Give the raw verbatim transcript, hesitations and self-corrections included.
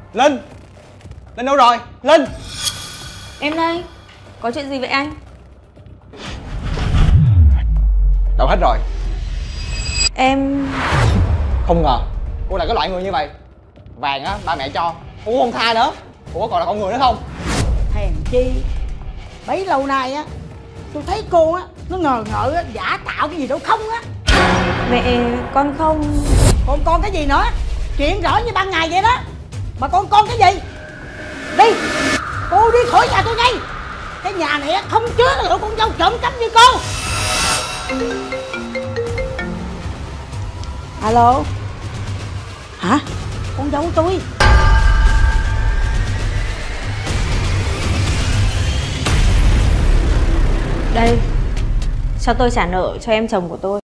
Linh! Linh đâu rồi? Linh! Em đây. Có chuyện gì vậy anh? Đâu hết rồi? Em... Không ngờ cô là cái loại người như vậy. Vàng á, ba mẹ cho, cô cũng không tha nữa. Cô có còn là con người nữa không? Hèn chi bấy lâu nay á, tôi thấy cô á, nó ngờ ngợ á, giả tạo cái gì đâu không á. Mẹ, con không... Còn con cái gì nữa? Chuyện rõ như ban ngày vậy đó. Mà con con cái gì? Đi! Cô đi khỏi nhà tôi ngay. Cái nhà này á, không chứa được con dâu trộm cắp như cô. Alo? Hả? Con dâu tôi? Đây, cho tôi trả nợ cho em chồng của tôi.